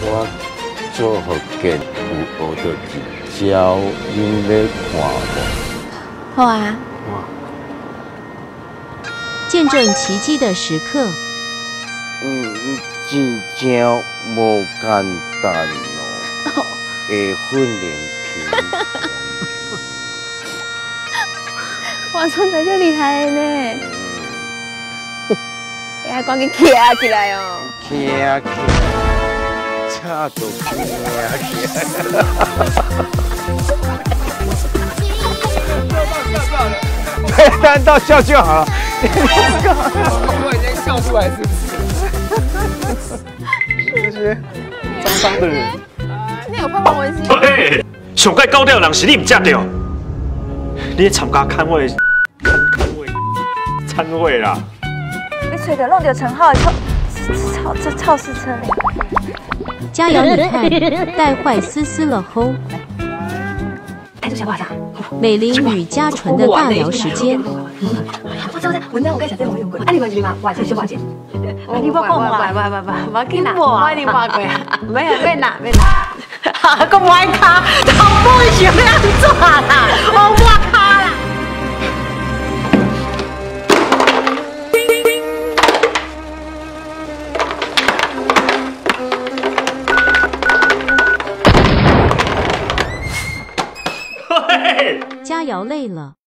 我做福建有学到一招，恁要看无？ 好啊。 见证奇迹的时刻。 真正无简单哦，会训练平常。 哇，聪仔就厉害的呢！哎呀，赶紧站起来哦！ 站起来，差就站起来。单到笑就好了。 我已经笑出来，是不是？这些脏脏的人。 你有看过文心？ 嘿，上界高调的人是你唔食着，你参加参会啦。 你找到弄到陈浩的超市车。 佳肴你看，带坏丝丝了吼。 哎，这小巴掌。 美玲与嘉纯的大聊时间。 我知道，文章我介绍这网友过，啊，你关注吗？我这小巴掌。你我讲嘛，我紧啦，我一定画过啊，免啦。 哈，个歪卡，头毛想要安怎啦？我卡啦。 佳肴累了。